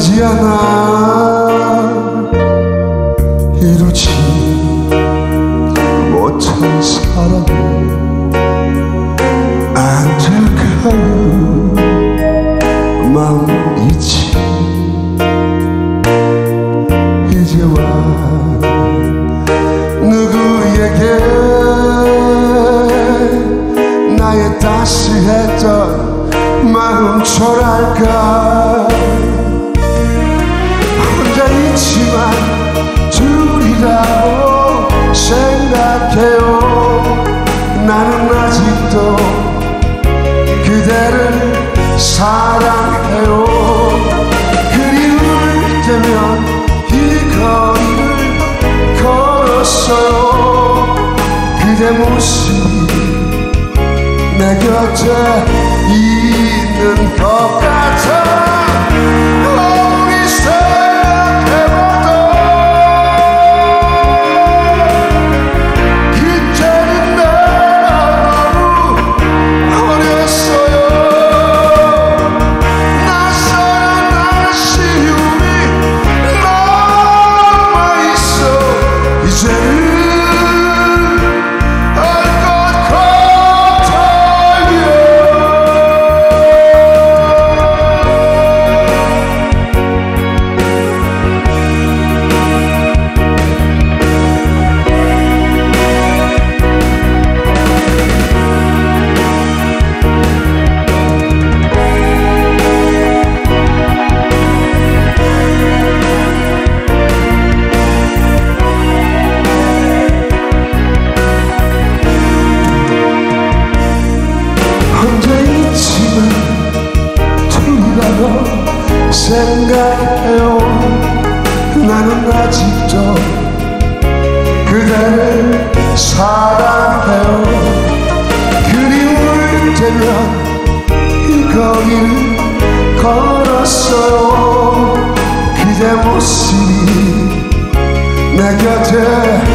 보이지 않아 이루지 못한 사랑을 안타까운 마음이지. 이제와 누구에게 나의 따스했던 마음 전할까. 혼자 있지만 둘이라고 생각해요. 나는 아직도 그대를 사랑해요. 그리울 때면 이 거리를 걸었어요. 그대 모습이 내 곁에 있는 것 같아. 아무리 생각해봐도 그때는 내가 너무 어렸어요. 낯선 아쉬움이 남아있어. 이제는 생각해요. 나는 아직도 그대를 사랑해요. 그리울 때면 이 거리를 걸었어요. 그대 모습이 내 곁에